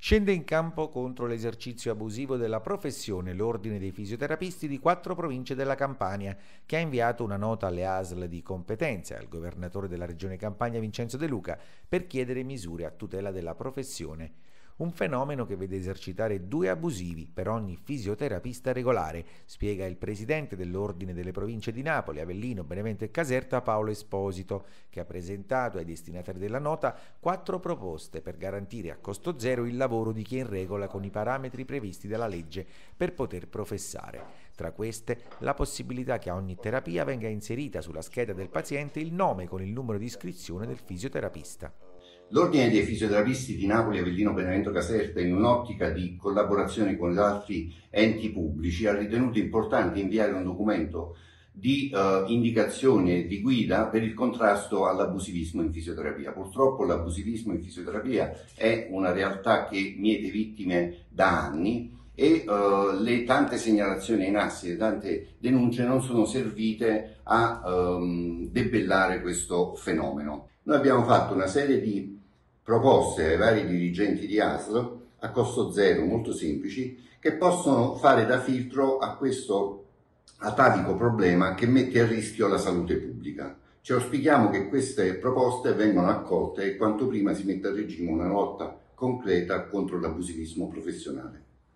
Scende in campo contro l'esercizio abusivo della professione l'Ordine dei fisioterapisti di 4 province della Campania, che ha inviato una nota alle ASL di competenza e al governatore della regione Campania Vincenzo De Luca per chiedere misure a tutela della professione. Un fenomeno che vede esercitare 2 abusivi per ogni fisioterapista regolare, spiega il presidente dell'Ordine delle Province di Napoli, Avellino, Benevento e Caserta, Paolo Esposito, che ha presentato ai destinatari della nota 4 proposte per garantire a costo zero il lavoro di chi è in regola con i parametri previsti dalla legge per poter professare. Tra queste, la possibilità che a ogni terapia venga inserita sulla scheda del paziente il nome con il numero di iscrizione del fisioterapista. L'Ordine dei fisioterapisti di Napoli, Avellino, Benevento, Caserta, in un'ottica di collaborazione con gli altri enti pubblici, ha ritenuto importante inviare un documento di indicazioni e di guida per il contrasto all'abusivismo in fisioterapia. Purtroppo l'abusivismo in fisioterapia è una realtà che miete vittime da anni e le tante segnalazioni in assi, le tante denunce non sono servite a debellare questo fenomeno. Noi abbiamo fatto una serie di proposte ai vari dirigenti di ASL a costo zero, molto semplici, che possono fare da filtro a questo atavico problema che mette a rischio la salute pubblica. Ci auspichiamo che queste proposte vengano accolte e quanto prima si metta a regime una lotta concreta contro l'abusivismo professionale.